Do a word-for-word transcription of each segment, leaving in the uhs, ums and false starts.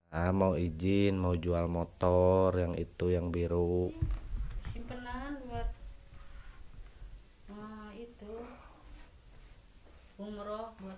Ah, mau izin, mau jual motor yang itu yang biru. Simpenan buat ah, itu umroh buat.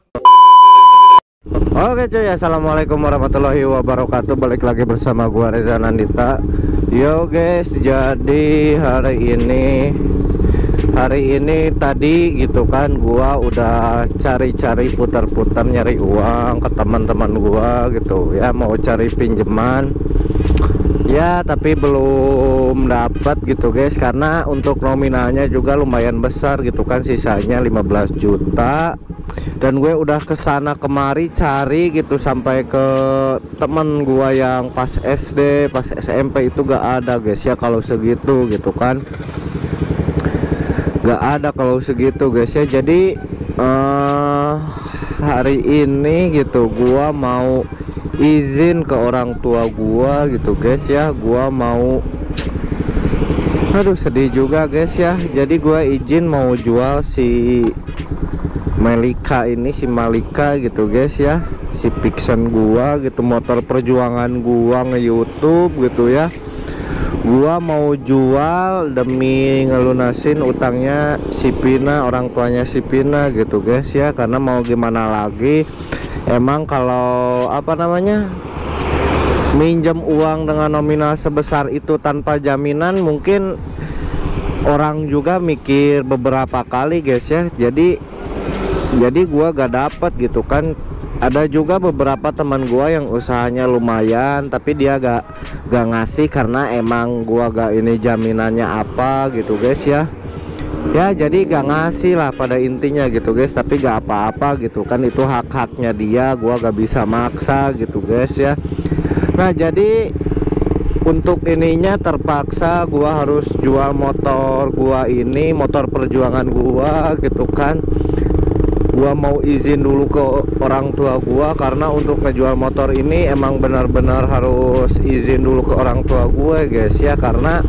Oke cuy, assalamualaikum warahmatullahi wabarakatuh. Balik lagi bersama gua Reza Nandita. Yo guys, jadi hari ini Hari ini tadi gitu kan gua udah cari-cari putar-putar nyari uang ke teman-teman gua gitu ya, mau cari pinjaman. Ya, tapi belum dapat gitu guys, karena untuk nominalnya juga lumayan besar gitu kan, sisanya lima belas juta. Dan gue udah kesana kemari cari gitu sampai ke temen gua yang pas S D, pas S M P itu gak ada guys ya kalau segitu gitu kan. Gak ada kalau segitu guys ya. Jadi uh, hari ini gitu gua mau izin ke orang tua gua gitu guys ya. Gua mau, aduh sedih juga guys ya. Jadi gua izin mau jual si Melika ini, si Malika gitu guys ya, si Pixen gua gitu, motor perjuangan gua nge-YouTube gitu ya. Gua mau jual demi ngelunasin utangnya si Pina, orang tuanya si Pina gitu guys ya. Karena mau gimana lagi, emang kalau apa namanya minjem uang dengan nominal sebesar itu tanpa jaminan, mungkin orang juga mikir beberapa kali guys ya. Jadi jadi gua gak dapet gitu kan. Ada juga beberapa teman gua yang usahanya lumayan, tapi dia gak gak ngasih karena emang gua gak ini jaminannya apa gitu guys ya. Ya jadi gak ngasih lah pada intinya gitu guys, tapi gak apa-apa gitu kan, itu hak-haknya dia, gua gak bisa maksa gitu guys ya. Nah jadi untuk ininya terpaksa gua harus jual motor gua ini, motor perjuangan gua gitu kan. Gua mau izin dulu ke orang tua gua, karena untuk ngejual motor ini emang benar-benar harus izin dulu ke orang tua gue guys ya. Karena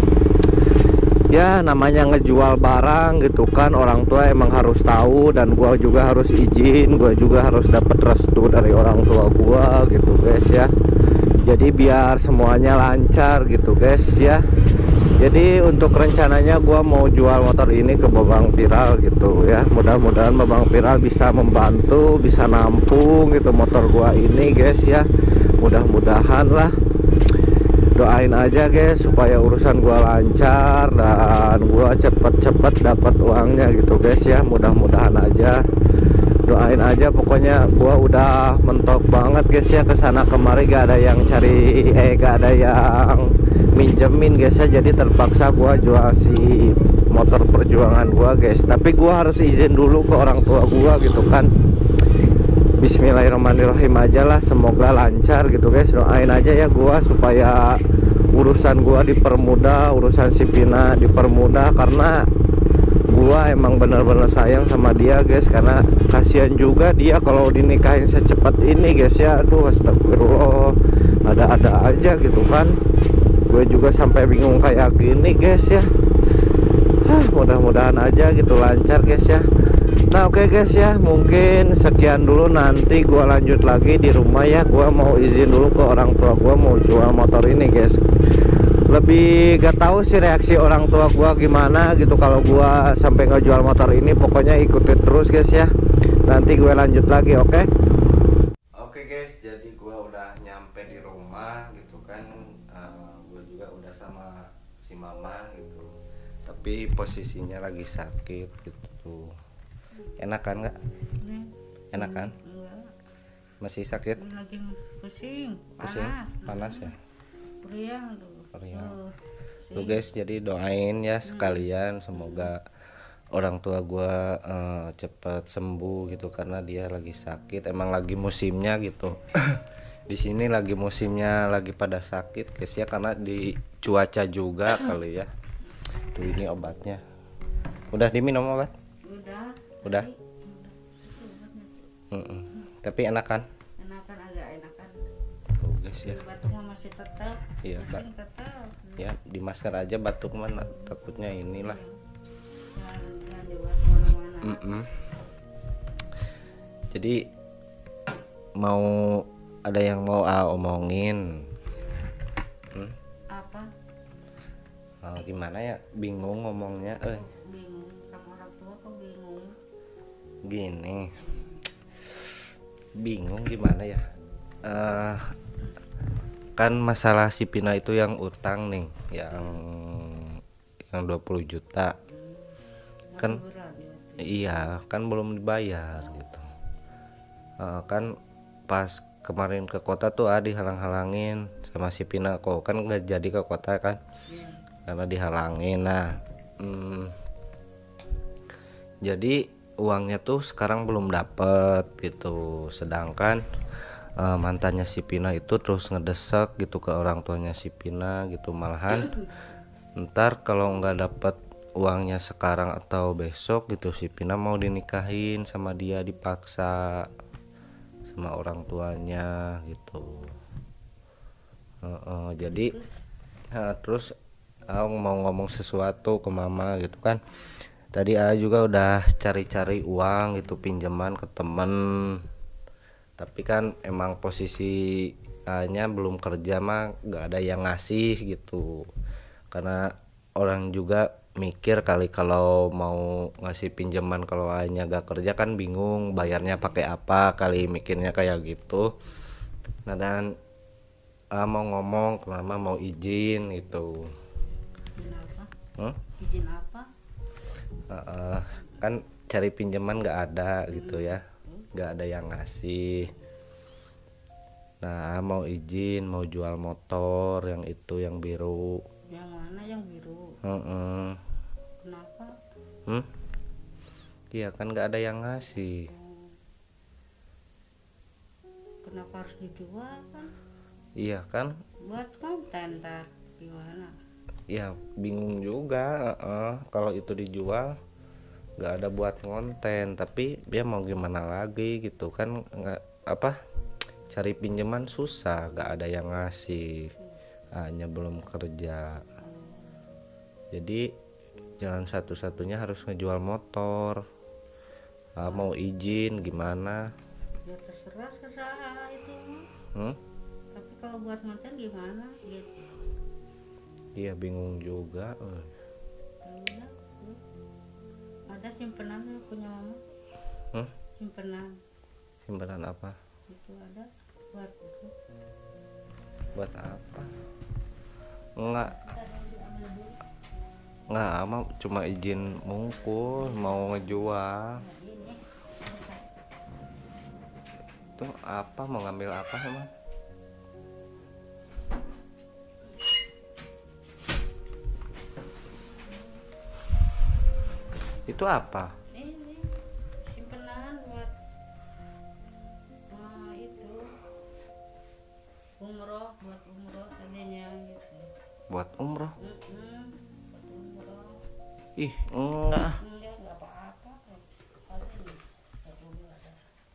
ya namanya ngejual barang gitu kan, orang tua emang harus tahu, dan gua juga harus izin, gua juga harus dapat restu dari orang tua gua gitu guys ya. Jadi biar semuanya lancar gitu guys ya. Jadi untuk rencananya gua mau jual motor ini ke Babang Viral gitu ya. Mudah-mudahan Babang Viral bisa membantu, bisa nampung gitu motor gua ini guys ya. Mudah-mudahan lah. Doain aja guys supaya urusan gua lancar dan gua cepet-cepet dapat uangnya gitu guys ya. Mudah-mudahan aja. Doain aja pokoknya. Gua udah mentok banget guys ya, kesana kemari gak ada yang cari eh gak ada yang minjemin guys ya. Jadi terpaksa gua jual si motor perjuangan gua guys, tapi gua harus izin dulu ke orang tua gua gitu kan. Bismillahirrahmanirrahim aja lah, semoga lancar gitu guys. Doain aja ya gua supaya urusan gua dipermudah, urusan si Pina dipermudah, karena gua emang bener-bener sayang sama dia guys. Karena kasihan juga dia kalau dinikahin secepat ini guys ya. Aduh astagfirullah, ada-ada aja gitu kan. Gue juga sampai bingung kayak gini guys ya. Hah, mudah-mudahan aja gitu lancar guys ya. Nah oke okay guys ya, mungkin sekian dulu, nanti gua lanjut lagi di rumah ya. Gua mau izin dulu ke orang tua gua mau jual motor ini guys. Lebih gak tahu sih reaksi orang tua gua gimana gitu kalau gua sampai ngejual motor ini. Pokoknya ikutin terus guys ya, nanti gue lanjut lagi. Oke okay? Oke okay guys, jadi gua udah nyampe di rumah gitu kan. uh, Gue juga udah sama si mama gitu, tapi posisinya lagi sakit gitu. Enak kan nggak? Enak kan? Enggak, Masih sakit? lagi pusing, Pusing? panas, Panas ya? Periang tuh. Periang. Oh, Tuh guys, jadi doain ya sekalian, semoga orang tua gua uh, cepet sembuh gitu, karena dia lagi sakit, emang lagi musimnya gitu. Di sini lagi musimnya, lagi pada sakit guys ya, karena di cuaca juga kali ya. Tuh ini obatnya. Udah diminum obat? udah. Udah. Tadi, Mm-mm. Tapi enak kan? enakan, agak enakan. Tuh guys ya. Batuk mah masih tetap. Iya, pusing Mbak. tetap. Ya di masker aja batuk mana, takutnya inilah. Jangan, jangan dibawa kemana-mana. Mm-mm. Jadi mau ada yang mau ah, omongin. Hmm? Apa? Oh, gimana ya, bingung ngomongnya eh Bingung sama orang tua kok bingung. gini, bingung gimana ya. Eh, kan masalah si Pina itu yang utang nih, yang yang dua puluh juta kan. Berat ya. Iya kan belum dibayar gitu. Eh, kan pas kemarin ke kota tuh ah dihalang-halangin sama si Pina, kok kan nggak jadi ke kota kan Iya. karena dihalangin. Nah hmm, jadi uangnya tuh sekarang belum dapet gitu, sedangkan uh, mantannya si Pina itu terus ngedesek gitu ke orang tuanya si Pina gitu, malahan ntar kalau nggak dapet uangnya sekarang atau besok gitu si Pina mau dinikahin sama dia, dipaksa sama orang tuanya gitu. Uh, uh, jadi uh, terus aku mau ngomong sesuatu ke mama gitu kan. Tadi A juga udah cari-cari uang gitu, pinjaman ke temen, tapi kan emang posisi A-nya belum kerja mah gak ada yang ngasih gitu. Karena orang juga mikir kali kalau mau ngasih pinjaman kalau A-nya gak kerja kan bingung bayarnya pakai apa, kali mikirnya kayak gitu. Nah dan A mau ngomong ke mama mau izin gitu. Izin apa? Hmm? Izin apa? Uh, kan cari pinjaman nggak ada gitu ya, nggak ada yang ngasih. Nah mau izin mau jual motor yang itu yang biru. Yang mana yang biru? Uh-uh. Kenapa? Hmm? Iya kan nggak ada yang ngasih. Kenapa harus dijual kan? Iya kan? Buat konten tak gimana? Ya bingung juga. Uh-uh. Kalau itu dijual nggak ada buat konten, tapi dia mau gimana lagi gitu kan, nggak apa cari pinjaman susah, nggak ada yang ngasih, hanya belum kerja. Jadi jalan satu-satunya harus ngejual motor. Ah, mau izin gimana? Ya terserah terserah itu. Hmm? Tapi kalau buat konten gimana gitu? Iya bingung juga. Uh. Ya udah, tuh. Ada simpenan punya mama? Hmm? Simpenan Simpanan apa? itu ada buat itu. Buat apa? Enggak. Enggak, ama cuma izin mungkul mau ngejual. Tuh apa mau ngambil apa emang? Itu apa? Ini simpenan buat nah, itu umroh, buat umroh tadinya gitu. Buat umroh? Mm-mm, buat umroh. Ih, enggak. Enggak, enggak apa-apa. Ada nih, satu dulu ada.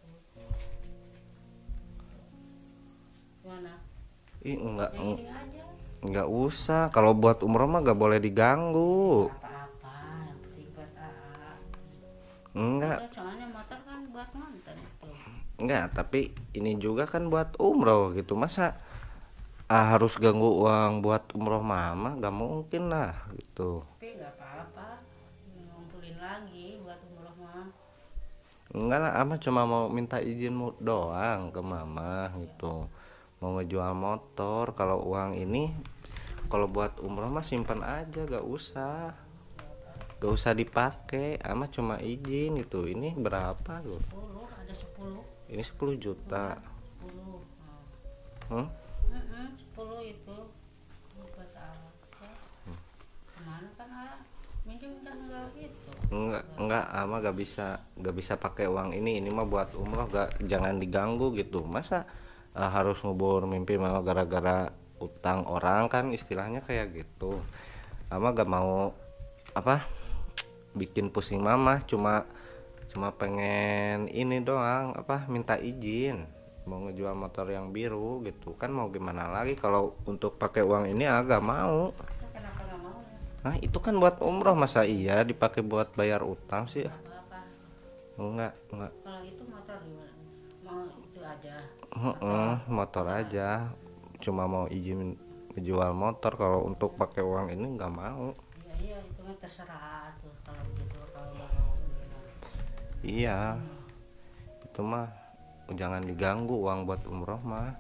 Mana? Ih, enggak. Yang ini aja. Enggak usah. Kalau buat umroh mah enggak boleh diganggu. Apa-apa, yang penting buat A A. Enggak. Ya, soalnya motor kan buat nonton itu. Enggak, tapi ini juga kan buat umroh gitu. Masa ah, harus ganggu uang buat umroh mama? Gak mungkin lah gitu. Tapi nggak apa-apa, ngumpulin lagi buat umroh mah. Enggak lah, ama cuma mau minta izin doang ke mama gitu. Mau ngejual motor. Kalau uang ini kalau buat umroh mah simpan aja, gak usah. Gak usah dipakai, ama cuma izin gitu. Ini berapa loh? sepuluh, ada sepuluh. Ini sepuluh juta. sepuluh. Hmm? Heeh, sepuluh itu buat apa? Kemana kan A? Minjem udah enggak gitu. Enggak, enggak, ama gak bisa, gak bisa pakai uang ini. Ini mah buat umroh, gak, jangan diganggu gitu. Masa uh, harus ngubur mimpi mama gara-gara utang orang, kan istilahnya kayak gitu. Ama gak mau apa bikin pusing mama, cuma cuma pengen ini doang, apa minta izin mau ngejual motor yang biru gitu kan. Mau gimana lagi kalau untuk pakai uang ini agak mau. Kenapa nggak mau ya? Nah itu kan buat umroh, masa iya dipakai buat bayar utang sih? Apa-apa. Enggak, enggak. Kalau itu motor gimana? Mau itu aja. Heeh, motor aja, cuma mau izin ngejual motor. Kalau untuk pakai uang ini nggak mau. Iya iya itu mah terserah tuh kalau begitu kalau udah mau ini mah. Iya, itu mah jangan diganggu uang buat umroh mah.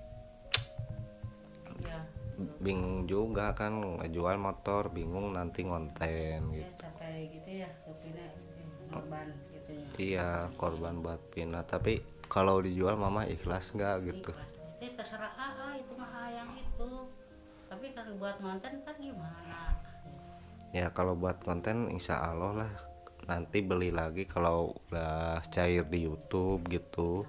Iya. Bingung juga kan ngejual motor, bingung nanti ngonten Ya gitu. sampai gitu ya kepina korban gitu ya. Iya, korban buat Pina. Tapi kalau dijual mama ikhlas nggak gitu? Ikhlas. Itu terserah A, A, itu mah A yang itu. Tapi kan buat nonton kan gimana? Ya kalau buat konten insya Allah lah nanti beli lagi kalau udah cair di YouTube gitu.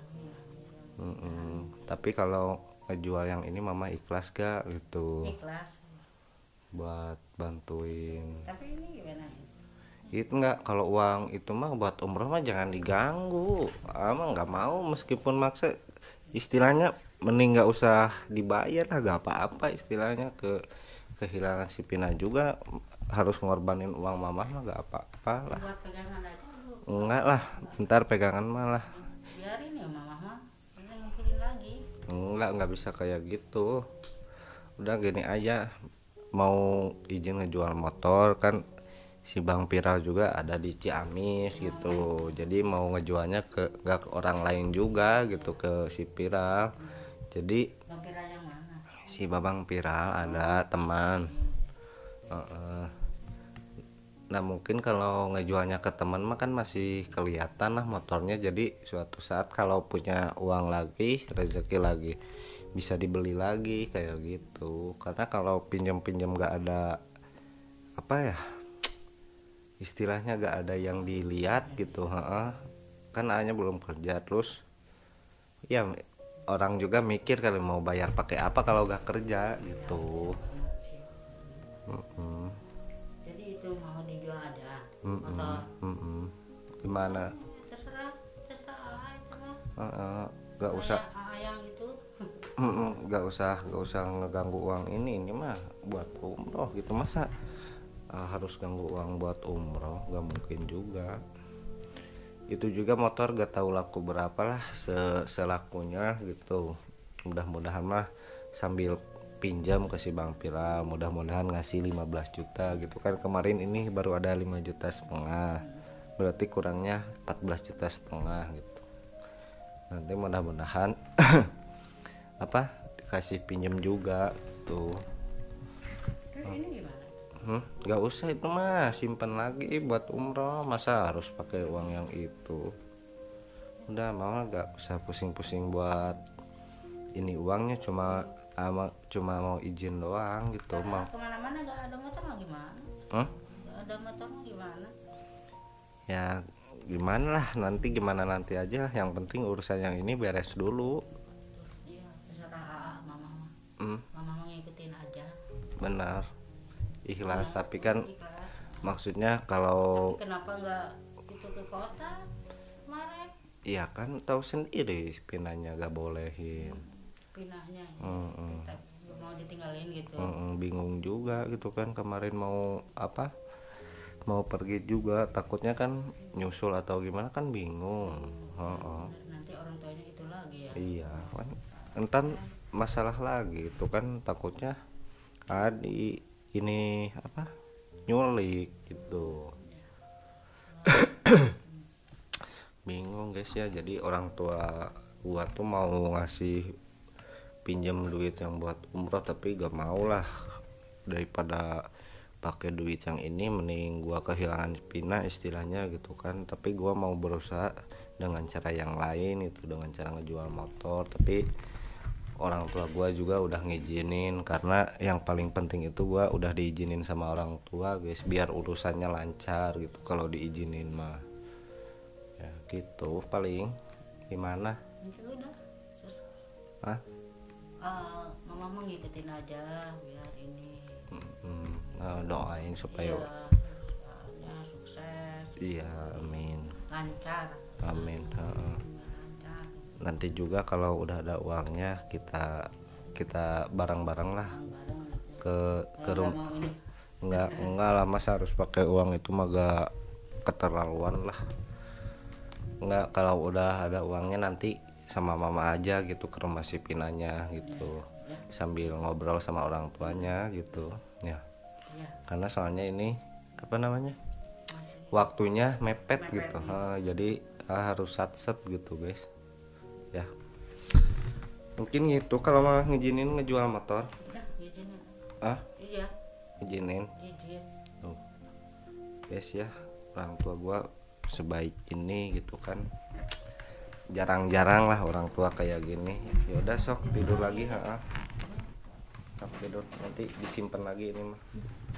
Mm-mm. Tapi kalau ngejual yang ini mama ikhlas gak gitu Ikhlas. buat bantuin. Tapi ini gimana? Itu nggak, kalau uang itu mah buat umroh mah jangan diganggu. Ama nggak mau meskipun maksa, istilahnya mending nggak usah dibayar lah, gak apa-apa istilahnya. Ke kehilangan si Pina juga harus ngorbanin uang mama mah gak apa-apa lah. Buat pegangan aja dulu. Enggak lah, ntar pegangan malah. Biarin ya mama mah. Nanti ngumpulin lagi. Enggak, nggak bisa kayak gitu. Udah gini aja, mau izin ngejual motor kan si Bang Piral juga ada di Ciamis gitu. Jadi mau ngejualnya ke gak ke orang lain juga gitu, ke si Piral. Jadi Vampir yang mana? si Babang Piral ada teman. Heeh. Nah mungkin kalau ngejualnya ke teman mah kan masih kelihatan lah motornya. Jadi suatu saat kalau punya uang lagi, rezeki lagi, bisa dibeli lagi kayak gitu. Karena kalau pinjam-pinjam gak ada apa ya, istilahnya gak ada yang dilihat gitu. Heeh. Kan hanya belum kerja, terus ya orang juga mikir kalau mau bayar pakai apa kalau gak kerja gitu. Mm-mm. Jadi itu mau dijual aja. Mm-mm. Atau Mm-mm. Gimana? terserah, terserah A itu mah. Heeh. Gak usah. A yang itu. Mm-mm. Gak usah, gak usah ngeganggu uang ini. Ini mah buat umroh gitu, masa uh, harus ganggu uang buat umroh? Gak mungkin juga. Itu juga motor gak tahu laku berapa lah se- selakunya gitu. Mudah-mudahan mah sambil pinjam ke si Bang Piral, mudah-mudahan ngasih lima belas juta gitu kan. Kemarin ini baru ada lima juta setengah, berarti kurangnya empat belas juta setengah gitu. Nanti mudah-mudahan apa dikasih pinjam juga gitu. Terus ini gimana? Hmm, gak usah itu mah, simpan lagi buat umroh, masa harus pakai uang yang itu. Udah mama gak usah pusing-pusing buat ini, uangnya cuma ama, cuma mau izin doang gitu. Nah, Mau kemana-mana gak ada motor mau gimana? huh? Gak ada motor mau gimana? Ya gimana lah, nanti gimana nanti aja lah. Yang penting urusan yang ini beres dulu. Iya, terserah A A mama mah. Hmm, Mama mau ngikutin aja. benar, ikhlas. Ya, Tapi kan ikhlas. maksudnya kalau Tapi kenapa nggak itu ke kota kemarin? iya kan tahu sendiri pinanya gak bolehin. Pinahnya ya. Mm-mm. Kita mau ditinggalin gitu. Mm-mm, bingung juga gitu kan, kemarin mau apa, mau pergi juga takutnya kan nyusul atau gimana kan bingung. Heeh. Nanti orang tuanya itu lagi ya. Iya kan, entar masalah lagi itu kan, takutnya adi ini apa, nyulik gitu. Bingung guys ya. Jadi orang tua gua tuh mau ngasih pinjam duit yang buat umroh, tapi gak mau lah. Daripada pakai duit yang ini mending gua kehilangan Pina istilahnya gitu kan. Tapi gua mau berusaha dengan cara yang lain itu, dengan cara ngejual motor. Tapi orang tua gua juga udah ngizinin, karena yang paling penting itu gua udah diizinin sama orang tua guys, biar urusannya lancar gitu kalau diizinin mah. Ya gitu paling. Gimana? Itu udah. Terus Hah? uh, mama mau ngikutin aja biar ini. Hmm, nah, doain supaya Iya, soalnya sukses, iya, amin, lancar. amin. Heeh. Lancar. Nanti juga kalau udah ada uangnya kita kita bareng-bareng lah Bareng gitu. ke ke Kalau nggak rumah. mau ini. Enggak, enggak lah, masa harus pakai uang itu mah gak keterlaluan lah. Enggak, kalau udah ada uangnya nanti sama mama aja gitu ke rumah si Pinanya gitu, sambil ngobrol sama orang tuanya gitu ya. Ya, Karena soalnya ini apa namanya, waktunya mepet gitu. Ha, jadi ah, harus sat-set gitu guys ya. Mungkin gitu kalau mau ngizinin ngejual motor. udah izin. Ah, Iya, izinin izin. tuh guys ya. Orang tua gua sebaik ini gitu kan, jarang-jarang lah orang tua kayak gini. Ya udah sok tidur lagi. Ha, sok tidur, nanti disimpan lagi ini mah.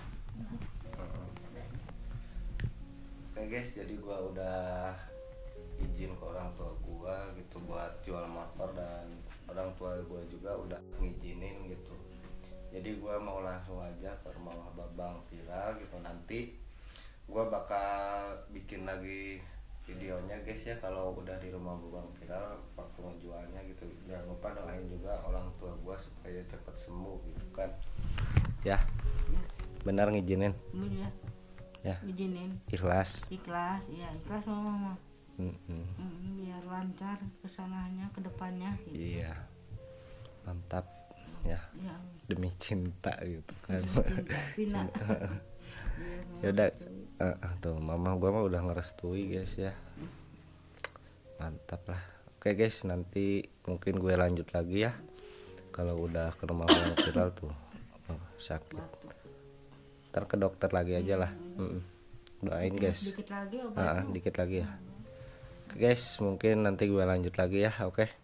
Oke guys, jadi gua udah izin ke orang tua gua gitu buat jual motor, dan orang tua gua juga udah ngizinin gitu. Jadi gua mau langsung aja ke rumah Babang Viral gitu. Nanti gua bakal bikin lagi videonya guys ya kalau udah di rumah Babang Viral waktu ngejualnya gitu. Jangan lupa doain juga orang tua gua supaya cepet sembuh gitu kan ya. Benar ngizinin Iya, ya, izinin. ikhlas. Ikhlas, iya ikhlas mama. Mm-mm. Mm, biar lancar kesananya ke depannya gitu. Iya, mantap ya, Ya, demi cinta gitu kan. cinta Vina. Ya udah, uh, uh, tuh mama gua mah udah ngerestui guys ya, mantap lah. Oke guys, nanti mungkin gue lanjut lagi ya kalau udah ke rumah Babang Viral tuh. Oh, sakit, ntar ke dokter lagi aja lah. Mm-mm. Doain guys. Dikit lagi Uh, obat. uh, dikit lagi ya. Oke guys, mungkin nanti gue lanjut lagi ya. Oke.